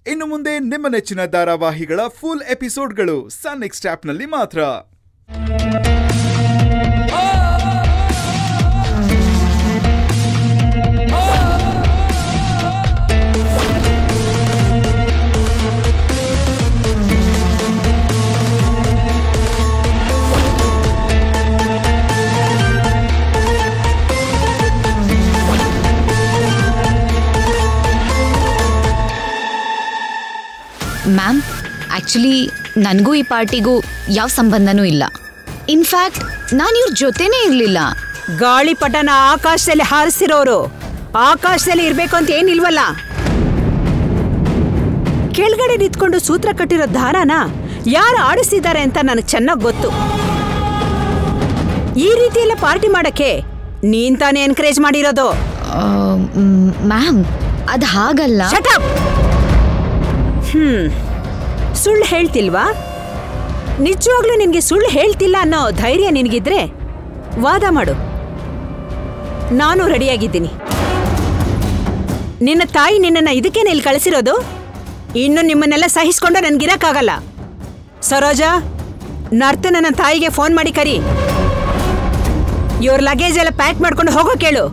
ಇನ್ನು ಮುಂದೆ ನಿಮ್ಮ ನೆಚ್ಚಿನ ಧಾರಾವಾಹಿಗಳ ಫುಲ್ ಎಪಿಸೋಡ್ಗಳು ಸನ್ ನೆಕ್ಸ್ಟ್ ಆಪ್ನಲ್ಲಿ ಮಾತ್ರ. ಮ್ಯಾಮ್, ಆ್ಯಕ್ಚುಲಿ ನನಗೂ ಈ ಪಾರ್ಟಿಗೂ ಯಾವ ಸಂಬಂಧನೂ ಇಲ್ಲ. ಇನ್ಫ್ಯಾಕ್ಟ್ ನಾನು ಇವ್ರ ಜೊತೆನೇ ಇರಲಿಲ್ಲ. ಗಾಳಿಪಟನ ಆಕಾಶದಲ್ಲಿ ಹಾರಿಸಿರೋರು ಆಕಾಶದಲ್ಲಿ ಇರಬೇಕು ಅಂತ ಏನಿಲ್ವಲ್ಲ. ಕೆಳಗಡೆ ನಿಂತ್ಕೊಂಡು ಸೂತ್ರ ಕಟ್ಟಿರೋ ದಾರಾನ ಯಾರು ಆಡಿಸಿದ್ದಾರೆ ಅಂತ ನನಗೆ ಚೆನ್ನಾಗಿ ಗೊತ್ತು. ಈ ರೀತಿಯೆಲ್ಲ ಪಾರ್ಟಿ ಮಾಡಕ್ಕೆ ನೀನ್ ತಾನೇ ಎನ್ಕರೇಜ್ ಮಾಡಿರೋದು. ಮ್ಯಾಮ್, ಅದು ಹಾಗಲ್ಲ. Shut up! ಸುಳ್ಳು ಹೇಳ್ತಿಲ್ವಾ? ನಿಜವಾಗ್ಲೂ ನಿನ್ಗೆ ಸುಳ್ಳು ಹೇಳ್ತಿಲ್ಲ ಅನ್ನೋ ಧೈರ್ಯ ನಿನಗಿದ್ರೆ ವಾದ ಮಾಡು. ನಾನು ರೆಡಿಯಾಗಿದ್ದೀನಿ. ನಿನ್ನ ತಾಯಿ ನಿನ್ನನ್ನು ಇದಕ್ಕೇನೆ ಇಲ್ಲಿ ಕಳಿಸಿರೋದು. ಇನ್ನು ನಿಮ್ಮನ್ನೆಲ್ಲ ಸಹಿಸ್ಕೊಂಡು ನನ್ಗಿರಕ್ಕಾಗಲ್ಲ. ಸರೋಜಾ, ನರ್ತ ನನ್ನ ತಾಯಿಗೆ ಫೋನ್ ಮಾಡಿ ಕರಿ. ಇವ್ರ ಲಗೇಜ್ ಎಲ್ಲ ಪ್ಯಾಕ್ ಮಾಡ್ಕೊಂಡು ಹೋಗೋ ಕೇಳು.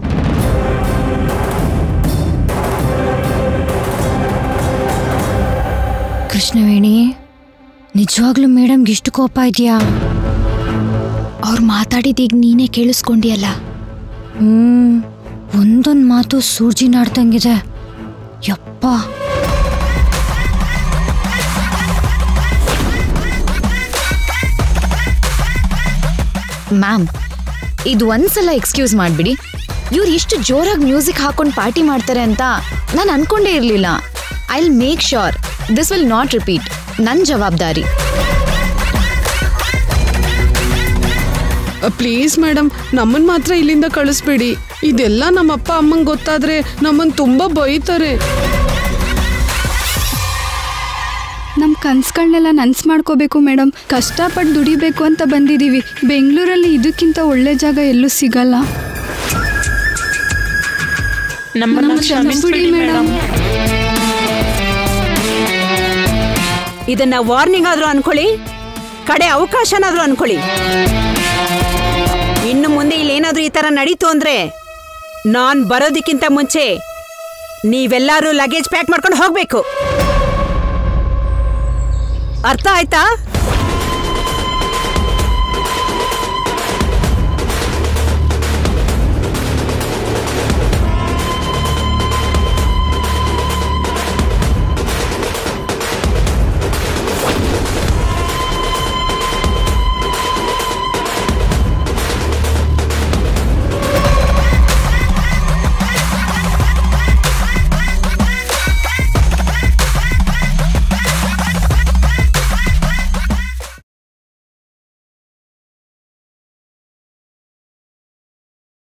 ಕೃಷ್ಣವೇಣಿ, ನಿಜವಾಗ್ಲೂ ಮೇಡಮ್ಗೆ ಇಷ್ಟು ಕೋಪ ಇದೆಯಾ? ಅವ್ರು ಮಾತಾಡಿದೀಗ ನೀನೇ ಕೇಳಿಸ್ಕೊಂಡಿಯಲ್ಲ. ಒಂದೊಂದು ಮಾತು ಸೂರ್ಜಿ ನಾಡ್ದಂಗಿದೆ. ಯಪ್ಪ. ಮ್ಯಾಮ್, ಇದು ಒಂದ್ಸಲ ಎಕ್ಸ್ಕ್ಯೂಸ್ ಮಾಡಿಬಿಡಿ. ಇವ್ರು ಇಷ್ಟು ಜೋರಾಗಿ ಮ್ಯೂಸಿಕ್ ಹಾಕೊಂಡು ಪಾರ್ಟಿ ಮಾಡ್ತಾರೆ ಅಂತ ನಾನು ಅನ್ಕೊಂಡೇ ಇರಲಿಲ್ಲ. I will make sure this will not repeat. ನನ್ನ ಜವಾಬ್ದಾರಿ. ಪ್ಲೀಸ್ ಮೇಡಮ್, ನಮ್ಮನ್ನು ಮಾತ್ರ ಇಲ್ಲಿಂದ ಕಳಿಸ್ಬೇಡಿ. ಇದೆಲ್ಲ ನಮ್ಮ ಅಪ್ಪ ಅಮ್ಮಂಗೆ ಗೊತ್ತಾದ್ರೆ ನಮ್ಮನ್ನು ತುಂಬ ಬೈತಾರೆ. ನಮ್ಮ ಕನ್ಸುಗಳನ್ನೆಲ್ಲ ನನಸು ಮಾಡ್ಕೋಬೇಕು ಮೇಡಮ್. ಕಷ್ಟಪಟ್ಟು ದುಡಿಬೇಕು ಅಂತ ಬಂದಿದ್ದೀವಿ. ಬೆಂಗಳೂರಲ್ಲಿ ಇದಕ್ಕಿಂತ ಒಳ್ಳೆ ಜಾಗ ಎಲ್ಲೂ ಸಿಗಲ್ಲ. ಕ್ಷಮಿಸ್ಬಿಡಿ ಮೇಡಮ್. ಇದನ್ನ ವಾರ್ನಿಂಗ್ ಆದ್ರೂ ಅನ್ಕೊಳ್ಳಿ, ಕಡೆ ಅವಕಾಶನಾದ್ರೂ ಅನ್ಕೊಳ್ಳಿ. ಇನ್ನು ಮುಂದೆ ಇಲ್ಲೇನಾದ್ರೂ ಈ ತರ ನಡೀತು ಅಂದ್ರೆ ನಾನ್ ಬರೋದಕ್ಕಿಂತ ಮುಂಚೆ ನೀವೆಲ್ಲರೂ ಲಗೇಜ್ ಪ್ಯಾಕ್ ಮಾಡ್ಕೊಂಡು ಹೋಗ್ಬೇಕು. ಅರ್ಥ ಆಯ್ತಾ?